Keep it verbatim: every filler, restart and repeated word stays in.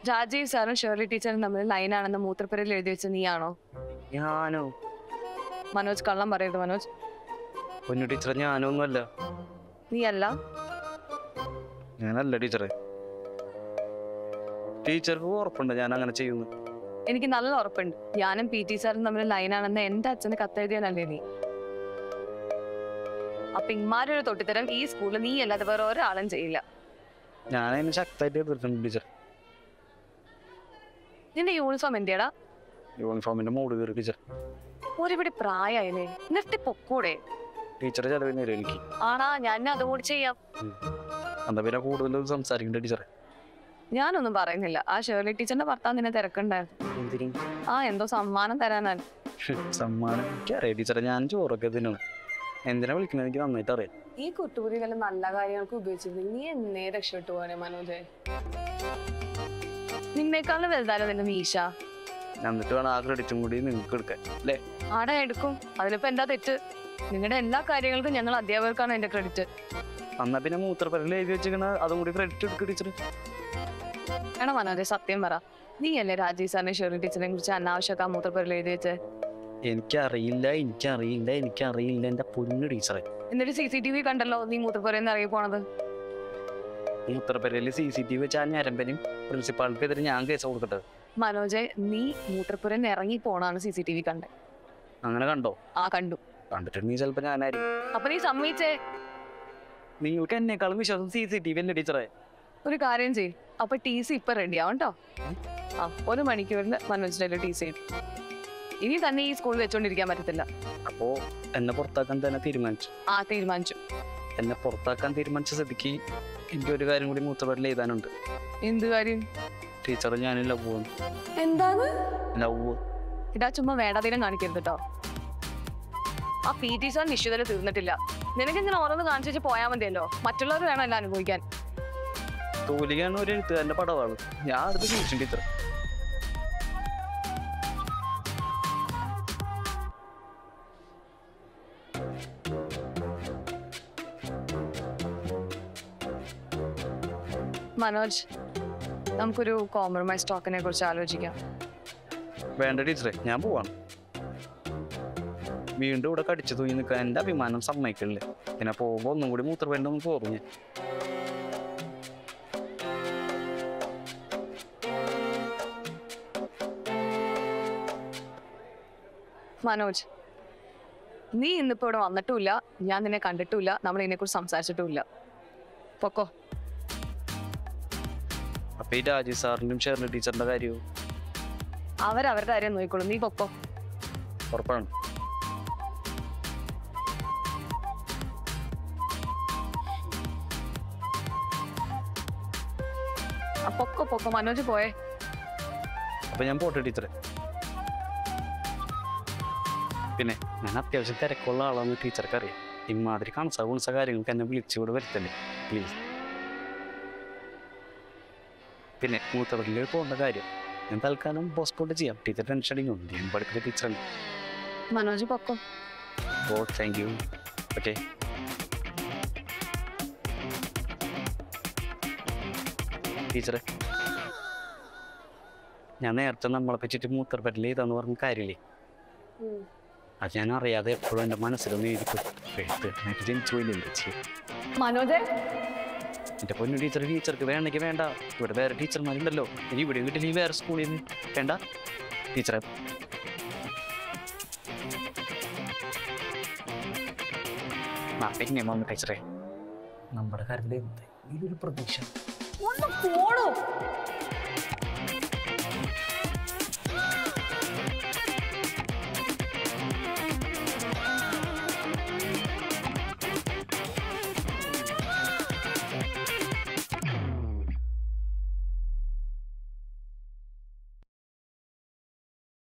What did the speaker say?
രാജീവ് സാറും ഷേർലി ടീച്ചറും തമ്മിൽ ലൈനാണെന്ന് മൂത്രപ്പുരയിൽ എഴുതി വെച്ച നീയാണോ? ഞാനോ? മനോജ് കള്ളം പറയരുത് മനോജ്. പൊന്നു ടീച്ചറെ ഞാനൊന്നുമല്ല. നീ അല്ല? ഞാനല്ല ടീച്ചറെ. ടീച്ചർക്ക് ഉറപ്പുണ്ട് ഞാൻ അങ്ങനെ ചെയ്യുന്നു? എനിക്ക് നല്ല ഉറപ്പുണ്ട്. ഞാനും പി ടി സാറും തമ്മിൽ ലൈനാണെന്ന് എന്റെ അച്ഛന് കത്തെഴുതിയാനല്ലേ നീ? അപ്പൊ ഇമാരൊരു തൊട്ടിത്തരം ഈ സ്കൂളിൽ നീ അല്ലാതെ വേറെ ഒരാളും ചെയ്യില്ല. ഞാനതിന് ശക്തമായിട്ട് എതിർത്തിട്ടുണ്ട് ടീച്ചർ. നിന്റെ യൂണിഫോം എന്തിയാടാ? യൂണിഫോമിന്റെ മൂട് കയറി ടീച്ചർ. ഒരുപിടി പ്രായമായില്ലേ, നിർത്തി പൊക്കൂടെ? ടീച്ചറെ ചെലവിന് തരും എനിക്ക്. ആണാ, ഞാൻ അതുകൂടി ചെയ്യാം. എന്താ പിന്നെ കൂടുതൽ സംസാരിക്കണ്ട ടീച്ചറെ. ഞാനൊന്നും പറയുന്നില്ല. ആ ഷേർലി ടീച്ചറിന്റെ ഭർത്താവ് നിന്നെ തിരക്കുണ്ടായിരുന്നു. ആ എന്തോ സമ്മാനം തരാനാണ്. സമ്മാനം എനിക്കറിയാം ടീച്ചറെ. ഞാൻ ചോറൊക്കെ തിന്നണം. എന്തിനാ വിളിക്കുന്നത് എനിക്ക് നന്നായിട്ട് അറിയാം. ഈ കുട്ടുപുരി വല്ല നല്ല കാര്യങ്ങൾക്ക് ഉപയോഗിച്ചിരുന്നു നീ എന്നേ രക്ഷപ്പെട്ടു പോനെ മനോജ്. നിന്നേക്കാളും വലുതാലോ നിന്റെ മീശ. എന്നിട്ട് വേണം ആ ക്രെഡിറ്റും കൂടി നിങ്ങൾക്ക് എടുക്കാൻ അല്ലേ? ആടെ എടുക്കും. അതിലിപ്പോ എന്താ തെറ്റ്? നിങ്ങളുടെ എല്ലാ കാര്യങ്ങൾക്കും ഞങ്ങൾ അധ്യാപകർക്കാണ് എന്റെ ക്രെഡിറ്റ്. എന്നാ പിന്നെ മൂത്രപ്പുരയിൽ എഴുതി വെച്ചിരിക്കണ അതും കൂടി ക്രെഡിറ്റ് എടുക്കും ടീച്ചർ. വേണം മനോജ്, സത്യം പറ. നീ അല്ലേ രാജീവ് സാറിനെ ഷേർലി ടീച്ചറിനെ കുറിച്ച് അനാവശ്യമൊക്കെ ആ മൂത്രപ്പുരയിൽ എഴുതി വെച്ചേ? എനിക്കറിയില്ല എനിക്കറിയില്ല എനിക്കറിയില്ല എന്റെ പൊന്നു ടീച്ചറെ. എന്നിട്ട് സി സി ടി വി കണ്ടല്ലോ നീ മൂത്രപ്പുരയിൽ ഇറങ്ങി പോണത്. മൂത്രപ്പുരയിൽ സി സി ടി വി വെച്ച് ആ ഞരമ്പനും പ്രിൻസിപ്പാൾക്കെതിരെ ഞാൻ കേസ് കൊടുക്കട്ടെ? മനോജെ, നീ മൂത്രപ്പുരയിൽ ഇറങ്ങി പോണാണ് സി സി ടി വി കണ്ടേ. അങ്ങനെ കണ്ടോ? ആ കണ്ടു. കണ്ടിട്ട് നീ ചിലപ്പോ ഞാനായിരിക്കും. അപ്പൊ നീ സമ്മതിച്ചേ? നിങ്ങൾക്ക് എന്നെക്കാളും വിശ്വാസം സി സി ടി വി അല്ലേ ടീച്ചറെ? ഒരു കാര്യം ചെയ്യും. അപ്പൊ ടി സി ഇപ്പൊ റെഡി ആവും കേട്ടോ. ആ ഒരു മണിക്കൂറിന് മനോജിന്റെ ടി സി ഇനി തന്നെ ഈ സ്കൂളിൽ വെച്ചോണ്ടിരിക്കാൻ പറ്റത്തില്ല. അപ്പോ എന്നെ പുറത്താക്കാൻ തന്നെ തീരുമാനിച്ചു? ആ തീരുമാനിച്ചു. എന്നെ പുറത്താക്കാൻ തീരുമാനിച്ച സ്ഥിതിക്ക് എനിക്ക് ഒരു കാര്യം കൂടി മൂത്രപ്പുരയിൽ എഴുതാനുണ്ട്. എന്ത് കാര്യം? ടീച്ചർ ഞാൻ ലവ്. എന്താണ് ലവ്? ഇതാ ചുമ്മാ വേടാതീരം കാണിക്കരുത് കേട്ടോ. ആ പി ടി സാർ നിശ്ചിതല തീർന്നിട്ടില്ല. നിനക്ക് ഇങ്ങനെ ഓരോന്ന് കാണിച്ചു വെച്ച് പോയാൽ മതിയല്ലോ. മറ്റുള്ളവർ വേണം എല്ലാം അനുഭവിക്കാൻ. തോലിക്കാണ് ഒരു എഴുത്തുകാരന്റെ പടവാണ്. ഞാൻ അടുത്ത് ട്യൂഷൻ ടീച്ചർ. മനോജ്, നമുക്കൊരു കോംപ്രമൈസ് ടോക്കിനെ കുറിച്ച് ആലോചിക്കാം. വേണ്ട ടീച്ചറെ, ഞാൻ പോവാണ്. വീണ്ടും ഇവിടെ കടിച്ചു തൂങ്ങി നിൽക്കാൻ എൻ്റെ അഭിമാനം സമ്മതിക്കണില്ലേ. പിന്നെ പോകുമ്പോൾ ഒന്നും കൂടി മൂത്രപ്പുരയിൽ ഒന്ന് പോകും ഞാൻ. മനോജ്, നീ ഇന്നിപ്പോ ഇവിടെ വന്നിട്ടുമില്ല, ഞാൻ നിന്നെ കണ്ടിട്ടുമില്ല, നമ്മൾ ഇതിനെക്കുറിച്ച് സംസാരിച്ചിട്ടുമില്ല. പൊക്കോ. അപ്പൊ ഈ രാജീവ് സാറിന്റെയും ഷേർലി ടീച്ചറിന്റെ കാര്യവും അവരവരുടെ കാര്യം നോക്കിക്കോളും. നീ പൊക്കോ. ഉറപ്പാണ്? പൊക്കോ പൊക്കോ മനോജ് പോയേ. അപ്പൊ ഞാൻ പോട്ടെ ടീച്ചറെ. പിന്നെ ഞാൻ അത്യാവശ്യം തിരക്കുള്ള ആളാണെന്ന് ടീച്ചർക്ക് അറിയാം. ഇമാതിരി കണസ കുണസ കാര്യങ്ങൾക്ക് എന്നെ വിളിച്ചുകൂടെ വരുത്തല്ലേ പ്ലീസ്. പിന്നെ മൂത്രപ്പുരയിൽ പോകേണ്ട കാര്യം ഞാൻ തൽക്കാലം പോസ്റ്റ്പോണ്ട് ചെയ്യാം. ടീച്ചർ ടെൻഷൻ അടിക്കുന്നുണ്ട്. ഞാൻ പഠിക്കുന്ന ടീച്ചറാണ്. മനോജ് പൊക്കോ. ഓ താങ്ക് യു. ഓക്കെ. ടീച്ചറെ, ഞാൻ നേരത്തെ നമ്മളെ പറ്റിയിട്ട് മൂത്രപ്പുരയിൽ ചെയ്താന്ന് പറഞ്ഞ കാര്യമില്ലേ, അത് ഞാൻ അറിയാതെ എപ്പോഴും എൻ്റെ മനസ്സിലൊന്നും എഴുതിക്കും. ജനിച്ചു പോയില്ലേ മനോജ്? എൻ്റെ പൊന്നു ടീച്ചർ, ടീച്ചർക്ക് വേണമെങ്കിൽ വേണ്ട. ഇവിടെ വേറെ ടീച്ചർമാരുണ്ടല്ലോ. ഇനി ഇവിടെ കിട്ടില്ല, ഈ വേറെ സ്കൂളിൽ നിന്ന് വേണ്ട ടീച്ചറെ. ആ പിന്നെ വന്നു ടീച്ചറെ, നമ്മുടെ കാര്യത്തിൽ ഇതൊരു പ്രതീക്ഷ. ഒന്ന് പോടോ.